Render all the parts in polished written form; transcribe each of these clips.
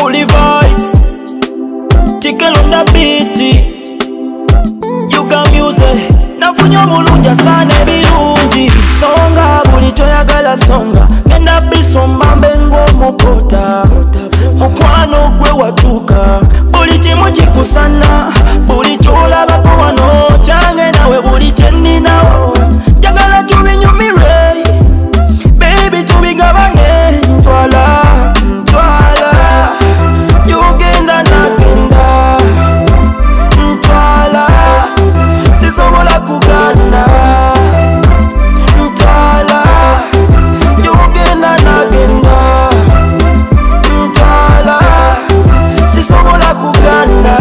Collie Vybz, chicken on the beat. Ugamusic, nafunyo mulunja sana ebirungi. Songa buli choyagala songa, genda bisomba mbengo mukota. Mukwano gwe watuka, buli kimu kikusana, buli kyolabako wano kyange nawe buli kyeninawo. Jagala tubinyumire, baby tubigabane. Ntwaala, Ntwaala, UGANDAN agenda. Ntwaala, sisobola kugana. Ntwaala, UGANDAN agenda. Ntwaala, sisobola kugana.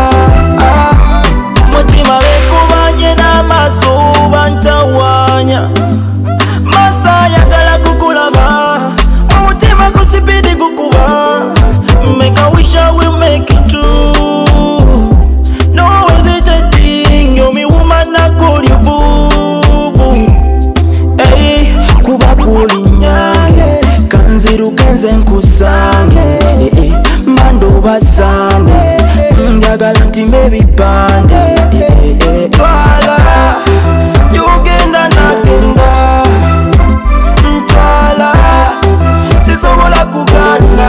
Mutima bekubanye n'amaaso bantawanya. Masa yagala kukulaba, omutima kusipidi kukuba. Make a wish I will make it true. No hesitating, you're me woman, I call you boo boo. Hey, kuba kulinyange, kanziru kenze nkusange. Mando basane, njagala ntimbe bipande. Ntwaala, UGANDAN agenda. Ntwaala, sisobola kugana.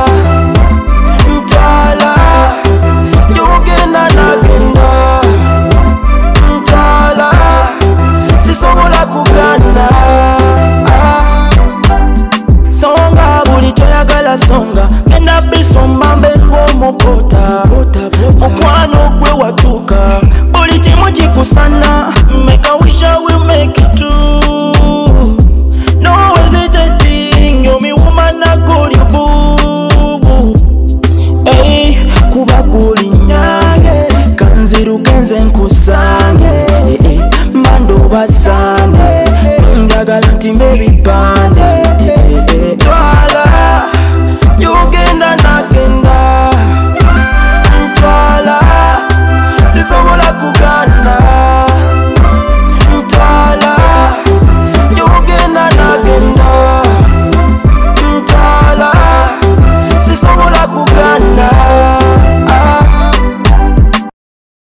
Ntwaala, UGANDAN agenda. Ntwaala, sisobola kugana. Songa buli choyagala songa, genda bisomba mbengo mukota. Mukwano gwe watuka, buli kimu kikusana. Make a wish I will make it true. No hesitating, you're me woman, I call you boo boo. Hey, kuba kulinyange, kanziru kenze nkusange. Mando basane, njagala ntimbe bipande.